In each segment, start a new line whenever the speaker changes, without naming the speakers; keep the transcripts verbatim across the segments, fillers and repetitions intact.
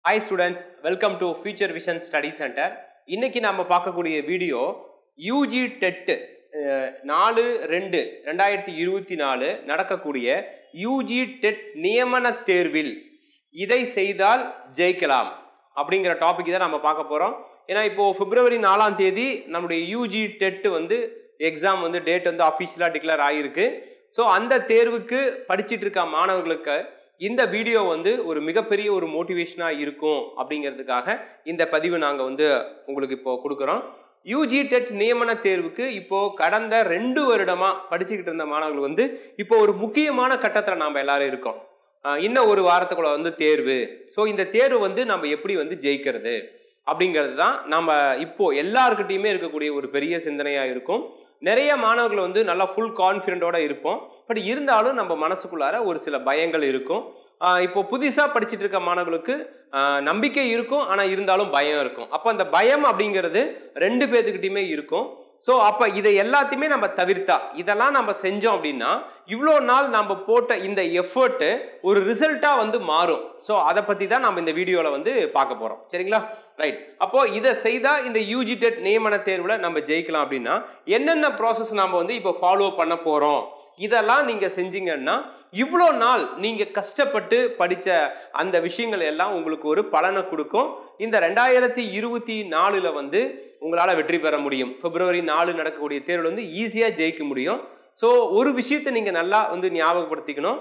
Hi students, welcome to Future Vision Study Center. இன்னைக்கு நாம பார்க்கக்கூடிய video U G T E T நாலு ரெண்டு ரெண்டாயிரத்தி இருபத்தி நாலு நடக்கக்கூடிய U G T E T நியமன தேர்வில் இதை செய்தால் ஜெயிக்கலாம் அப்படிங்கிற டாபிக் தான் நம்ம பார்க்க போறோம். ஏன்னா இப்போ பிப்ரவரி நாலாம் தேதி நம்முடைய U G T E T வந்து எக்ஸாம் வந்து டேட் வந்து அஃபிஷியலா டிக்ளேர் ஆகிருக்கு. ஸோ அந்த தேர்வுக்கு படிச்சுட்டு இருக்க மாணவர்களுக்கு இந்த வீடியோ வந்து ஒரு மிகப்பெரிய ஒரு மோட்டிவேஷனாக இருக்கும் அப்படிங்கிறதுக்காக இந்த பதிவு நாங்கள் வந்து உங்களுக்கு இப்போ கொடுக்குறோம். U G T E T நியமன தேர்வுக்கு இப்போ கடந்த ரெண்டு வருடமா படிச்சுக்கிட்டு இருந்த மாணவர்கள் வந்து இப்போ ஒரு முக்கியமான கட்டத்தில் நாம் எல்லாரும் இருக்கோம். இன்னும் ஒரு வாரத்துக்குள்ள வந்து தேர்வு. ஸோ இந்த தேர்வு வந்து நம்ம எப்படி வந்து ஜெயிக்கிறது அப்படிங்கிறது தான் நம்ம இப்போ எல்லாருக்கிட்டையுமே இருக்கக்கூடிய ஒரு பெரிய சிந்தனையாக இருக்கும். நிறைய மாணவர்கள் வந்து நல்லா ஃபுல் கான்ஃபிடென்ட்டோட இருப்போம். பட் இருந்தாலும் நம்ம மனசுக்குள்ளார ஒரு சில பயங்கள் இருக்கும். இப்போ புதுசாக படிச்சுட்டு இருக்க மாணவர்களுக்கு நம்பிக்கை இருக்கும், ஆனால் இருந்தாலும் பயம் இருக்கும். அப்போ அந்த பயம் அப்படிங்கிறது ரெண்டு பேர்த்துக்கிட்டையுமே இருக்கும். ஸோ அப்போ இதை எல்லாத்தையுமே நம்ம தவிர்த்தா, இதெல்லாம் நம்ம செஞ்சோம் அப்படின்னா இவ்வளோ நாள் நம்ம போட்ட இந்த எஃபர்ட்டு ஒரு ரிசல்ட்டாக வந்து மாறும். ஸோ அதை பற்றி தான் நம்ம இந்த வீடியோவில் வந்து பார்க்க போகிறோம். சரிங்களா? ரைட். அப்போது இதை செய்தால் இந்த U G T E T நியமன தேர்வில் நம்ம ஜெயிக்கலாம் அப்படின்னா என்னென்ன ப்ராசஸ் நாம் வந்து இப்போ ஃபாலோ பண்ண போகிறோம், இதெல்லாம் நீங்கள் செஞ்சீங்கன்னா இவ்வளோ நாள் நீங்கள் கஷ்டப்பட்டு படித்த அந்த விஷயங்கள் எல்லாம் உங்களுக்கு ஒரு பலனை கொடுக்கும். இந்த ரெண்டாயிரத்தி இருபத்தி நாலில் வந்து உங்களால் வெற்றி பெற முடியும். பிப்ரவரி நாலு நடக்கக்கூடிய தேர்வில் வந்து ஈஸியாக ஜெயிக்க முடியும். ஸோ ஒரு விஷயத்தை நீங்கள் நல்லா வந்து ஞாபகப்படுத்திக்கணும்.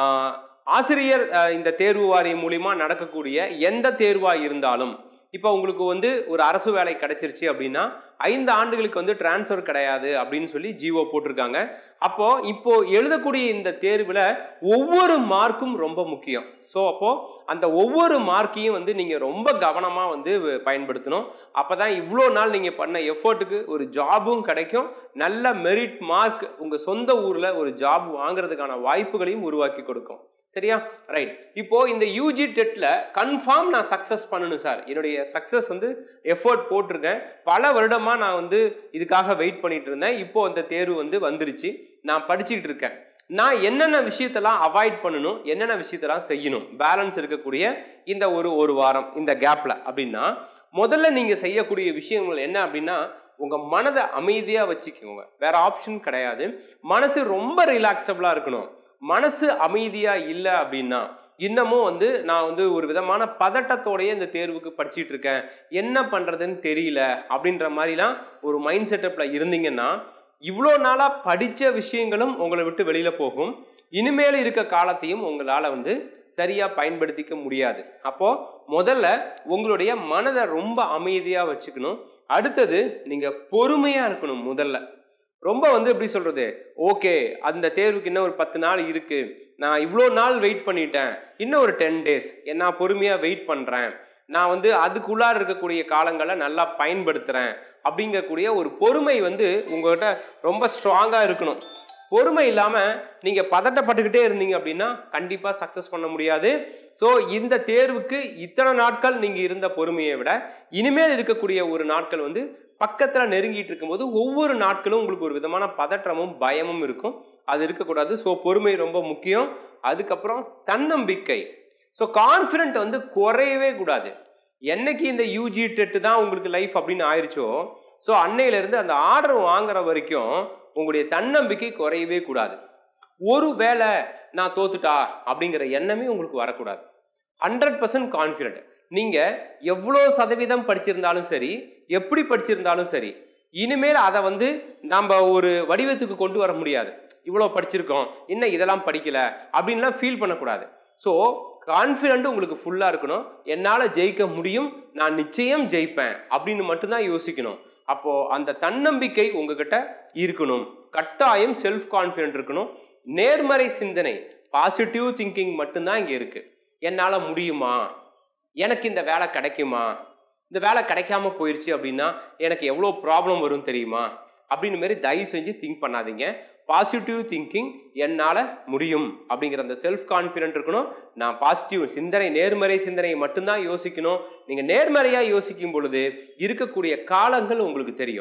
ஆசிரியர் இந்த தேர்வு வாரியம் மூலிமா நடக்கக்கூடிய எந்த தேர்வாக இருந்தாலும், இப்போ உங்களுக்கு வந்து ஒரு அரசு வேலை கிடைச்சிருச்சு அப்படின்னா ஐந்து ஆண்டுகளுக்கு வந்து டிரான்ஸ்ஃபர் கிடையாது அப்படின்னு சொல்லி ஜிஓ போட்டிருக்காங்க. அப்போ இப்போ எழுதக்கூடிய இந்த தேர்வில் ஒவ்வொரு மார்க்கும் ரொம்ப முக்கியம். ஸோ அப்போ அந்த ஒவ்வொரு மார்க்கையும் வந்து நீங்கள் ரொம்ப கவனமாக வந்து பயன்படுத்தணும். அப்போ தான் இவ்வளோ நாள் நீங்கள் பண்ண எஃபர்ட்டுக்கு ஒரு ஜாபும் கிடைக்கும். நல்ல மெரிட் மார்க் உங்கள் சொந்த ஊரில் ஒரு ஜாப் வாங்குறதுக்கான வாய்ப்புகளையும் உருவாக்கி கொடுக்கும். சரியா? ரைட். இப்போ இந்த U G T E T confirm நான் சக்ஸஸ் பண்ணணும் சார், என்னுடைய சக்ஸஸ் வந்து எஃபோர்ட் போட்டிருக்கேன், பல வருடமாக நான் வந்து இதுக்காக வெயிட் பண்ணிட்டு இருந்தேன், இப்போ அந்த தேர்வு வந்து வந்துருச்சு, நான் படிச்சுக்கிட்டு இருக்கேன், நான் என்னென்ன விஷயத்தெல்லாம் அவாய்ட் பண்ணணும், என்னென்ன விஷயத்தெல்லாம் செய்யணும் பேலன்ஸ் இருக்கக்கூடிய இந்த ஒரு ஒரு வாரம் இந்த கேப்பில் அப்படின்னா, முதல்ல நீங்கள் செய்யக்கூடிய விஷயங்கள் என்ன அப்படின்னா, உங்கள் மனதை அமைதியாக வச்சுக்கோங்க. வேற ஆப்ஷன் கிடையாது. மனசு ரொம்ப ரிலாக்ஸபிளாக இருக்கணும். மனசு அமைதியா இல்லை அப்படின்னா இன்னமும் வந்து நான் வந்து ஒரு விதமான பதட்டத்தோடையே இந்த தேர்வுக்கு படிச்சுட்டு இருக்கேன், என்ன பண்றதுன்னு தெரியல அப்படின்ற மாதிரிலாம் ஒரு மைண்ட் செட்டப்ல இருந்தீங்கன்னா இவ்வளோ நாளா படிச்ச விஷயங்களும் உங்களை விட்டு வெளியில போகும். இனிமேல் இருக்க காலத்தையும் உங்களால வந்து சரியா பயன்படுத்திக்க முடியாது. அப்போ முதல்ல உங்களுடைய மனதை ரொம்ப அமைதியா வச்சுக்கணும். அடுத்தது நீங்க பொறுமையா இருக்கணும். முதல்ல ரொம்ப வந்து எப்படி சொல்றது, ஓகே அந்த தேர்வுக்கு இன்னும் ஒரு பத்து நாள் இருக்கு, நான் இவ்வளோ நாள் வெயிட் பண்ணிட்டேன், இன்னும் ஒரு டென் டேஸ் நான் பொறுமையாக வெயிட் பண்ணுறேன், நான் வந்து அதுக்குள்ளார இருக்கக்கூடிய காலங்களை நல்லா பயன்படுத்துகிறேன் அப்படிங்கக்கூடிய ஒரு பொறுமை வந்து உங்கள்கிட்ட ரொம்ப ஸ்ட்ராங்காக இருக்கணும். பொறுமை இல்லாமல் நீங்கள் பதட்டப்பட்டுக்கிட்டே இருந்தீங்க அப்படின்னா கண்டிப்பாக சக்ஸஸ் பண்ண முடியாது. ஸோ இந்த தேர்வுக்கு இத்தனை நாட்கள் நீங்கள் இருந்த பொறுமையை விட இனிமேல் இருக்கக்கூடிய ஒரு நாட்கள் வந்து பக்கத்தில் நெருங்கிட்டு இருக்கும்போது ஒவ்வொரு நாட்களும் உங்களுக்கு ஒரு விதமான பதற்றமும் பயமும் இருக்கும். அது இருக்கக்கூடாது. ஸோ பொறுமை ரொம்ப முக்கியம். அதுக்கப்புறம் தன்னம்பிக்கை. ஸோ கான்ஃபிடென்ட் வந்து குறையவே கூடாது. என்னைக்கு இந்த U G T E T தான் உங்களுக்கு லைஃப் அப்படின்னு ஆயிடுச்சோ, ஸோ அன்னையிலேருந்து அந்த ஆர்டர் வாங்குற வரைக்கும் உங்களுடைய தன்னம்பிக்கை குறையவே கூடாது. ஒரு வேளை நான் தோத்துட்டா அப்படிங்கிற எண்ணமே உங்களுக்கு வரக்கூடாது. Hundred percent confident. நீங்கள் எவ்வளோ சதவீதம் படிச்சிருந்தாலும் சரி, எப்படி படிச்சிருந்தாலும் சரி, இனிமேல் அதை வந்து நம்ம ஒரு வடிவத்துக்கு கொண்டு வர முடியாது. இவ்வளோ படிச்சிருக்கோம், இன்னும் இதெல்லாம் படிக்கலை அப்படின்லாம் ஃபீல் பண்ணக்கூடாது. ஸோ கான்ஃபிடென்ட் உங்களுக்கு ஃபுல்லாக இருக்கணும். என்னால் ஜெயிக்க முடியும், நான் நிச்சயம் ஜெயிப்பேன் அப்படின்னு மட்டும்தான் யோசிக்கணும். அப்போது அந்த தன்னம்பிக்கை உங்ககிட்ட இருக்கணும். கட்டாயம் செல்ஃப் கான்ஃபிடென்ட் இருக்கணும். நேர்மறை சிந்தனை, பாசிட்டிவ் திங்கிங் மட்டும்தான் இங்கே இருக்குது. என்னால் முடியுமா, எனக்கு இந்த வேலை கிடைக்குமா, இந்த வேலை கிடைக்காம போயிடுச்சு அப்படின்னா எனக்கு எவ்வளோ ப்ராப்ளம் வரும் தெரியுமா அப்படின்னு மாரி தயவு செஞ்சு திங்க் பண்ணாதீங்க. பாசிட்டிவ் திங்கிங், என்னால் முடியும் அப்படிங்கிற அந்த செல்ஃப் கான்ஃபிடென்ட் இருக்கணும். நான் பாசிட்டிவ் சிந்தனை, நேர்மறை சிந்தனையை மட்டும்தான் யோசிக்கணும். நீங்கள் நேர்மறையாக யோசிக்கும் பொழுது இருக்கக்கூடிய காலங்கள் உங்களுக்கு தெரியும்.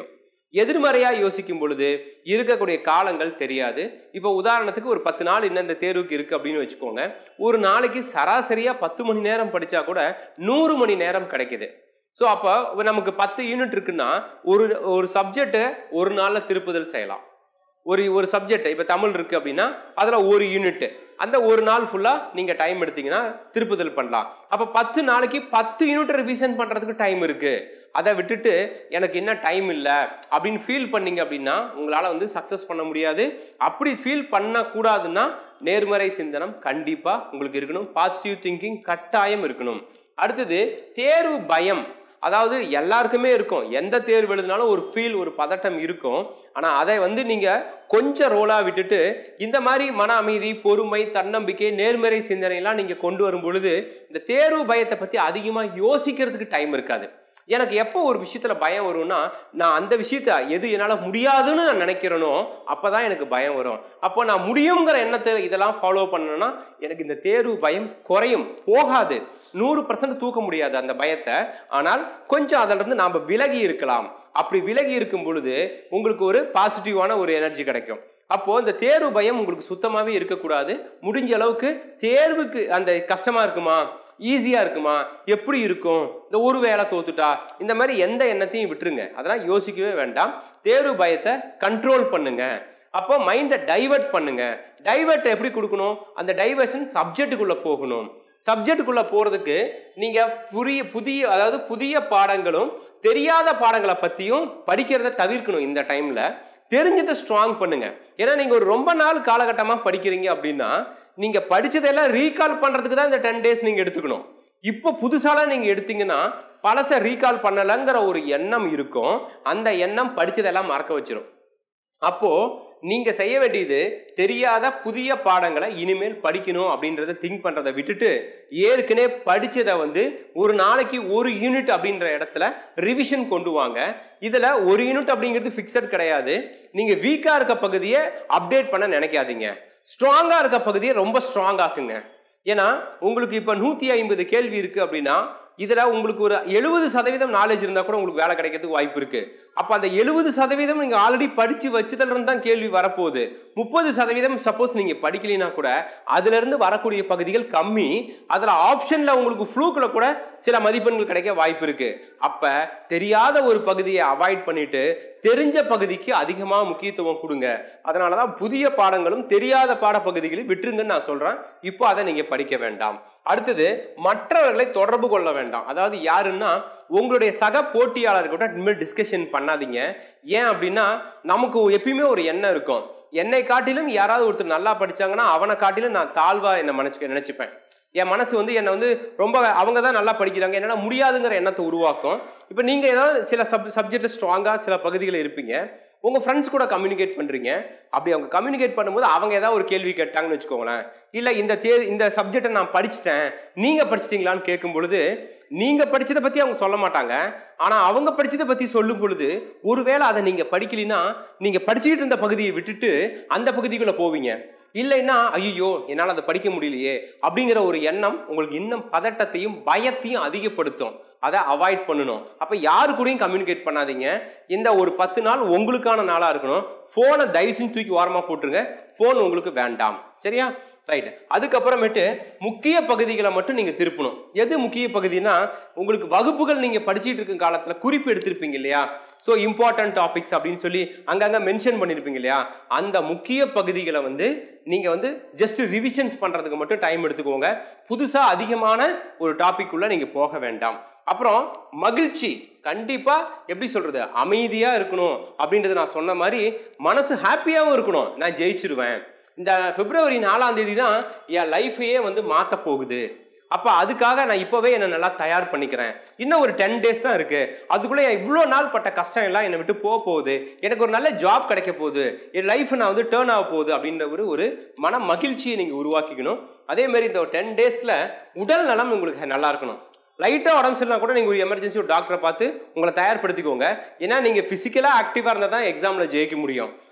எதிர்மறையாக யோசிக்கும் பொழுது இருக்கக்கூடிய காலங்கள் தெரியாது. இப்போ உதாரணத்துக்கு ஒரு பத்து நாள் இன்னும் இந்த தேர்வுக்கு இருக்குது அப்படின்னு வச்சுக்கோங்க. ஒரு நாளைக்கு சராசரியாக பத்து மணி நேரம் படித்தா கூட நூறு மணி நேரம் கிடைக்குது. ஸோ அப்போ நமக்கு பத்து யூனிட் இருக்குன்னா ஒரு ஒரு சப்ஜெக்டை ஒரு நாளில் திருப்புதல் செய்யலாம். ஒரு ஒரு சப்ஜெக்ட் இப்போ தமிழ் இருக்குது அப்படின்னா அதில் ஒரு யூனிட்டு அந்த ஒரு நாள் ஃபுல்லாக நீங்கள் டைம் எடுத்தீங்கன்னா திருப்புதல் பண்ணலாம். அப்போ பத்து நாளைக்கு பத்து யூனிட் ரிவிஷன் பண்ணுறதுக்கு டைம் இருக்குது. அதை விட்டுட்டு எனக்கு என்ன டைம் இல்லை அப்படின்னு ஃபீல் பண்ணீங்க அப்படின்னா உங்களால் வந்து சக்ஸஸ் பண்ண முடியாது. அப்படி ஃபீல் பண்ணக்கூடாதுன்னா நேர்மறை சிந்தனம் கண்டிப்பாக உங்களுக்கு இருக்கணும். பாசிட்டிவ் திங்கிங் கட்டாயம் இருக்கணும். அடுத்தது தேர்வு பயம். அதாவது எல்லாருக்குமே இருக்கும். எந்த தேர்வு எழுதினாலும் ஒரு ஃபீல் ஒரு பதட்டம் இருக்கும். ஆனால் அதை வந்து நீங்கள் கொஞ்சம் ரோலாக விட்டுட்டு இந்த மாதிரி மன அமைதி, பொறுமை, தன்னம்பிக்கை, நேர்மறை சிந்தனைலாம் நீங்கள் கொண்டு வரும் பொழுது இந்த தேர்வு பயத்தை பற்றி அதிகமாக யோசிக்கிறதுக்கு டைம் இருக்காது. எனக்கு எப்போ ஒரு விஷயத்தில் பயம் வரும்னா நான் அந்த விஷயத்த எது என்னால் முடியாதுன்னு நான் நினைக்கிறேனோ அப்போ தான் எனக்கு பயம் வரும். அப்போ நான் முடியுங்கிற எண்ணத்தை இதெல்லாம் ஃபாலோ பண்ணேன்னா எனக்கு இந்த தேர்வு பயம் குறையும், போகாது. நூறு பர்சன்ட் தூக்க முடியாது அந்த பயத்தை. ஆனால் கொஞ்சம் அதிலிருந்து நாம் விலகி இருக்கலாம். அப்படி விலகி இருக்கும் பொழுது உங்களுக்கு ஒரு பாசிட்டிவான ஒரு எனர்ஜி கிடைக்கும். அப்போ இந்த தேர்வு பயம் உங்களுக்கு சுத்தமாகவே இருக்கக்கூடாது. முடிஞ்ச அளவுக்கு தேர்வுக்கு அந்த கஷ்டமாக இருக்குமா, ஈஸியாக இருக்குமா, எப்படி இருக்கும், இந்த ஒரு வேலை தோத்துட்டா, இந்த மாதிரி எந்த எண்ணத்தையும் விட்டுருங்க. அதெல்லாம் யோசிக்கவே வேண்டாம். தேர்வு பயத்தை கண்ட்ரோல் பண்ணுங்க. அப்போ மைண்டை டைவர்ட் பண்ணுங்க. டைவர்ட் எப்படி கொடுக்கணும்? அந்த டைவர்ஷன் சப்ஜெக்டுக்குள்ளே போகணும். சப்ஜெக்டுக்குள்ளே போகிறதுக்கு நீங்கள் புதிய புதிய அதாவது புதிய பாடங்களும் தெரியாத பாடங்களை பற்றியும் படிக்கிறத தவிர்க்கணும். இந்த டைமில் தெரிஞ்சதை ஸ்ட்ராங் பண்ணுங்க. ஏன்னா நீங்கள் ஒரு ரொம்ப நாள் காலகட்டமாக படிக்கிறீங்க அப்படின்னா நீங்கள் படித்ததெல்லாம் ரீகால் பண்ணுறதுக்கு தான் இந்த டென் டேஸ் நீங்கள் எடுத்துக்கணும். இப்போ புதுசாலாம் நீங்கள் எடுத்தீங்கன்னா பழசை ரீகால் பண்ணலைங்கிற ஒரு எண்ணம் இருக்கும். அந்த எண்ணம் படித்ததெல்லாம் மறக்க வச்சிடும். அப்போது நீங்கள் செய்ய வேண்டியது தெரியாத புதிய பாடங்களை இனிமேல் படிக்கணும் அப்படின்றத திங்க் பண்ணுறதை விட்டுட்டு ஏற்கனவே படித்ததை வந்து ஒரு நாளைக்கு ஒரு யூனிட் அப்படின்ற இடத்துல ரிவிஷன் கொண்டு வாங்க. இதில் ஒரு யூனிட் அப்படிங்கிறது ஃபிக்ஸட் கிடையாது. நீங்கள் வீக்காக இருக்க பகுதியை அப்டேட் பண்ண நினைக்காதீங்க. ஸ்ட்ராங்காக இருக்க பகுதியை ரொம்ப ஸ்ட்ராங் ஆக்குங்க. ஏன்னா உங்களுக்கு இப்போ நூற்றி ஐம்பது கேள்வி இருக்குது அப்படின்னா இதில் உங்களுக்கு ஒரு எழுபது சதவீதம் நாலேஜ் இருந்தால் கூட உங்களுக்கு வேலை கிடைக்கிறதுக்கு வாய்ப்பு இருக்குது. அப்போ அந்த எழுபது சதவீதம் நீங்கள் ஆல்ரெடி படித்து வச்சதுலேருந்து தான் கேள்வி வரப்போகுது. முப்பது சதவீதம் சப்போஸ் நீங்கள் படிக்கலைன்னா கூட அதுலேருந்து வரக்கூடிய பகுதிகள் கம்மி. அதில் ஆப்ஷனில் உங்களுக்கு ஃப்ளூக்கில் கூட சில மதிப்பெண்கள் கிடைக்க வாய்ப்பு இருக்குது. அப்போ தெரியாத ஒரு பகுதியை அவாய்ட் பண்ணிவிட்டு தெரிஞ்ச பகுதிக்கு அதிகமாக முக்கியத்துவம் கொடுங்க. அதனால தான் புதிய பாடங்களும் தெரியாத பாடப்பகுதிகளை விட்டுருங்கன்னு நான் சொல்கிறேன். இப்போ அதை நீங்கள் படிக்க வேண்டாம். அடுத்தது மற்றவர்களை தொடர்பு கொள்ள வேண்டாம். அதாவது யாருன்னா உங்களுடைய சக போட்டியாளர்கிட்ட இனிமேல் டிஸ்கஷன் பண்ணாதீங்க. ஏன் அப்படின்னா நமக்கு எப்பயுமே ஒரு எண்ணம் இருக்கும். என்னை காட்டிலும் யாராவது ஒருத்தர் நல்லா படித்தாங்கன்னா அவனை காட்டிலும் நான் தாழ்வாக என்னை மனசு நினச்சிப்பேன். என் மனசு வந்து என்னை வந்து ரொம்ப அவங்க தான் நல்லா படிக்கிறாங்க என்னால் முடியாதுங்கிற எண்ணத்தை உருவாக்கும். இப்போ நீங்கள் ஏதாவது சில சப் சப்ஜெக்டில் ஸ்ட்ராங்காக சில பகுதிகளில் இருப்பீங்க. உங்கள் ஃப்ரெண்ட்ஸ் கூட கம்யூனிகேட் பண்ணுறீங்க. அப்படி அவங்க கம்யூனிகேட் பண்ணும்போது அவங்க ஏதாவது ஒரு கேள்வி கேட்டாங்கன்னு வச்சுக்கோங்களேன். இல்லை இந்த தே இந்த சப்ஜெக்டை நான் படிச்சிட்டேன், நீங்கள் படிச்சிட்டிங்களான்னு கேட்கும் பொழுது நீங்கள் படித்ததை பற்றி அவங்க சொல்ல மாட்டாங்க. ஆனால் அவங்க படித்ததை பற்றி சொல்லும் பொழுது ஒருவேளை அதை நீங்கள் படிக்கலைன்னா நீங்கள் படிச்சுக்கிட்டு இருந்த பகுதியை விட்டுட்டு அந்த பகுதிக்குள்ளே போவீங்க. இல்லைன்னா ஐயோ என்னால் அதை படிக்க முடியலையே அப்படிங்கிற ஒரு எண்ணம் உங்களுக்கு இன்னும் பதட்டத்தையும் பயத்தையும் அதிகப்படுத்தும். அதை அவாய்ட் பண்ணணும். அப்போ யாரு கூடயும் கம்யூனிகேட் பண்ணாதீங்க. இந்த ஒரு பத்து நாள் உங்களுக்கான நாளாக இருக்கணும். ஃபோனை தயவு செஞ்சு தூக்கி ஓரமாக போட்டுருங்க. ஃபோன் உங்களுக்கு வேண்டாம். சரியா? ரைட். அதுக்கப்புறமேட்டு முக்கிய பகுதிகளை மட்டும் நீங்கள் திருப்பணும். எது முக்கிய பகுதினா உங்களுக்கு வகுப்புகள் நீங்கள் படிச்சுட்டு இருக்கும் காலத்தில் குறிப்பு எடுத்திருப்பீங்க இல்லையா? ஸோ இம்பார்ட்டன்ட் டாபிக்ஸ் அப்படின்னு சொல்லி அங்கங்கே மென்ஷன் பண்ணியிருப்பீங்க இல்லையா? அந்த முக்கிய பகுதிகளை வந்து நீங்கள் வந்து ஜஸ்ட் ரிவிஷன்ஸ் பண்ணுறதுக்கு மட்டும் டைம் எடுத்துக்கோங்க. புதுசாக அதிகமான ஒரு டாபிக் உள்ள நீங்கள் போக வேண்டாம். அப்புறம் மகிழ்ச்சி கண்டிப்பாக எப்படி சொல்கிறது, அமைதியாக இருக்கணும். அப்படின்றது நான் சொன்ன மாதிரி மனசு ஹாப்பியாகவும் இருக்கணும். நான் ஜெயிச்சிருவேன். இந்த பிப்ரவரி நாலாம் தேதி தான் என் லைஃபையே வந்து மாற்ற போகுது. அப்போ அதுக்காக நான் இப்போவே என்னை நல்லா தயார் பண்ணிக்கிறேன். இன்னும் ஒரு டென் டேஸ் தான் இருக்குது. அதுக்குள்ளே இவ்வளோ நாள் பட்ட கஷ்டம் எல்லாம் என்னை விட்டு போக போகுது. எனக்கு ஒரு நல்ல ஜாப் கிடைக்க போகுது. என் லைஃப் நான் வந்து டேர்ன் ஆக போகுது அப்படின்ற ஒரு ஒரு மன மகிழ்ச்சியை நீங்கள் உருவாக்கிக்கணும். அதேமாரி இந்த டென் டேஸில் உடல் நலம் உங்களுக்கு நல்லா இருக்கணும். லைட்டாக உடம்பு சரியில்லைனா கூட நீங்கள் ஒரு எமர்ஜென்சி ஒரு டாக்டரை பார்த்து உங்களை தயார்படுத்திக்கோங்க. ஏன்னா நீங்கள் ஃபிசிக்கலாக ஆக்டிவாக இருந்தால் தான் எக்ஸாமில் ஜெயிக்க முடியும்.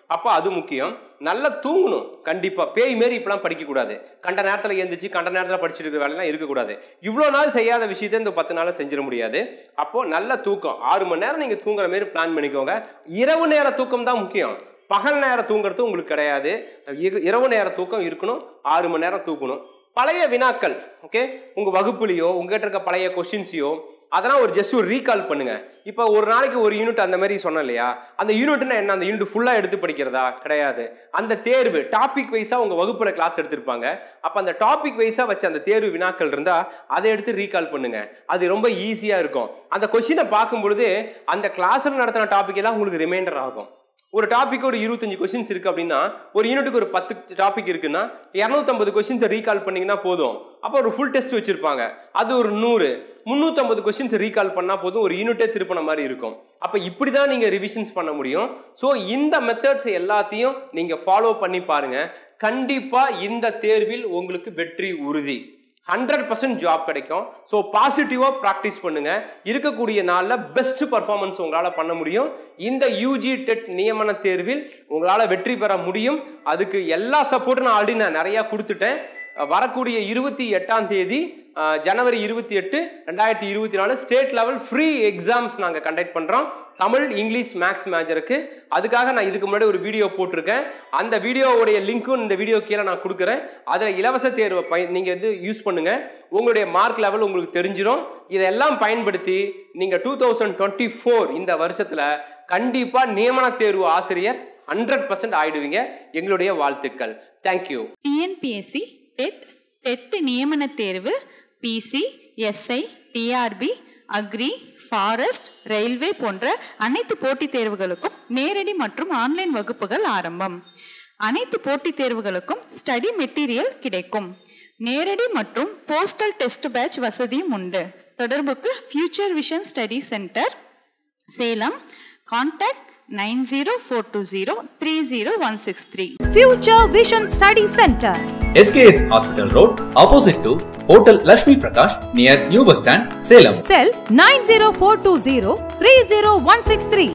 அப்போ அது முக்கியம். நல்லா தூங்கணும் கண்டிப்பா. பேய் மாரி இப்பெல்லாம் படிக்க கூடாது. கண்ட நேரத்துல எழுந்திரிச்சு கண்ட நேரத்துல படிச்சுட்டு இருக்க வேலைலாம் இருக்கக்கூடாது. இவ்வளவு நாள் செய்யாத விஷயத்தை இந்த பத்து நாள் செஞ்சிட முடியாது. அப்போ நல்ல தூக்கம், ஆறு மணி நேரம் நீங்க தூங்குற மாதிரி பிளான் பண்ணிக்கோங்க. இரவு நேர தூக்கம் தான் முக்கியம். பகல் நேரம் தூங்குறது உங்களுக்கு கிடையாது. இரவு நேர தூக்கம் இருக்கணும். ஆறு மணி நேரம் தூக்கணும். பழைய வினாக்கள், ஓகே, உங்க வகுப்புலையோ உங்ககிட்ட இருக்க பழைய கொஸ்டின்ஸையோ அதெல்லாம் ஒரு ஜஸ்ட் ஒரு ரீகால் பண்ணுங்க. இப்போ ஒரு நாளைக்கு ஒரு யூனிட் அந்த மாதிரி சொன்னேன் இல்லையா, அந்த யூனிட்னா என்ன, அந்த யூனிட் ஃபுல்லா எடுத்து படிக்கிறதா கிடையாது. அந்த தேர்வு டாபிக் வைஸா உங்க வகுப்புல கிளாஸ் எடுத்திருப்பாங்க. அப்ப அந்த டாபிக் வைஸா வச்சு அந்த தேர்வு வினாக்கள் இருந்தா அதை எடுத்து ரீகால் பண்ணுங்க. அது ரொம்ப ஈஸியா இருக்கும். அந்த கொஸ்டினை பார்க்கும் பொழுது அந்த கிளாஸ்ல நடத்தின டாபிக் எல்லாம் உங்களுக்கு ரிமைண்டர் ஆகும். ஒரு டாபிக் ஒரு இருபத்தஞ்சு கொஸ்டின்ஸ் இருக்கு அப்படின்னா ஒரு யூனிட்டுக்கு ஒரு பத்து டாபிக் இருக்குன்னா இருநூத்தி ஐம்பது கொஸ்டின்ஸை ரீகால் பண்ணீங்கன்னா போதும். அப்போ ஒரு ஃபுல் டெஸ்ட் வச்சிருப்பாங்க, அது ஒரு நூறு முன்னூத்தி ஐம்பது கொஸ்டின்ஸ் ரீகால் பண்ணா போதும், ஒரு யூனிட்டே திருப்பின மாதிரி இருக்கும். அப்ப இப்படிதான் நீங்க ரிவிஷன்ஸ் பண்ண முடியும். ஸோ இந்த மெத்தட்ஸ் எல்லாத்தையும் நீங்க ஃபாலோ பண்ணி பாருங்க. கண்டிப்பா இந்த தேர்வில் உங்களுக்கு வெற்றி உறுதி. ஹண்ட்ரட் பர்சன்ட் ஜாப் கிடைக்கும். ஸோ பாசிட்டிவாக ப்ராக்டிஸ் பண்ணுங்க. இருக்கக்கூடிய நாளில் பெஸ்ட் பர்ஃபார்மன்ஸ் உங்களால் பண்ண முடியும். இந்த யூஜி டெட் நியமன தேர்வில் உங்களால் வெற்றி பெற முடியும். அதுக்கு எல்லா சப்போர்ட்டும் நான் ஆல்ரெடி நான் நிறையா கொடுத்துட்டேன். வரக்கூடிய இருபத்தி எட்டாம் தேதி ஜனவரி இருபத்தி எட்டு ரெண்டாயிரத்தி இருபத்தி நாலு ஸ்டேட் லெவல் ஃப்ரீ எக்ஸாம்ஸ் நாங்கள் கண்டக்ட் பண்ணுறோம் தமிழ், இங்கிலீஷ், மேக்ஸ் மேஜருக்கு. அதுக்காக நான் இதுக்கு முன்னாடி ஒரு வீடியோ போட்டிருக்கேன். அந்த வீடியோவுடைய லிங்க்கும் இந்த வீடியோ கீழே நான் கொடுக்குறேன். அதில் இலவச தேர்வை பய நீங்கள் வந்து யூஸ் பண்ணுங்க. உங்களுடைய மார்க் லெவல் உங்களுக்கு தெரிஞ்சிடும். இதெல்லாம் பயன்படுத்தி நீங்கள் டூ தௌசண்ட் டுவெண்ட்டி ஃபோர் இந்த வருஷத்தில் கண்டிப்பாக நியமன தேர்வு ஆசிரியர் ஹண்ட்ரட் பர்சன்ட் ஆயிடுவீங்க. எங்களுடைய வாழ்த்துக்கள். தேங்க்யூ.
டிஎன்பிஎஸ்சி டெட் டெட் நியமன தேர்வு, PC, SI, TRB, agri, forest, railway போன்ற அனைத்து போட்டித் தேர்வுகளுக்கும் நேரடி மற்றும் ஆன்லைன் வகுப்புகள் ஆரம்பம். அனைத்து போட்டித் தேர்வுகளுக்கும் ஸ்டடி மெட்டீரியல் கிடைக்கும். நேரடி மற்றும் போஸ்டல் டெஸ்ட் பேட்ச் வசதியும் உண்டு. தொடர்புக்கு future vision study centre, Salem. Contact nine zero four two zero three zero one six three.
Future Vision Study Center,
S K S Hospital Road, opposite to Hotel Lakshmi Prakash, near New Bus Stand, Salem.
Cell nine zero four two zero three zero one six three.